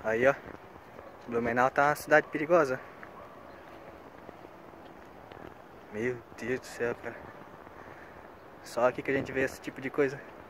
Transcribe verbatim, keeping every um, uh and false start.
Aí, ó. Blumenau tá uma cidade perigosa. Meu Deus do céu, cara. Só aqui que a gente vê esse tipo de coisa.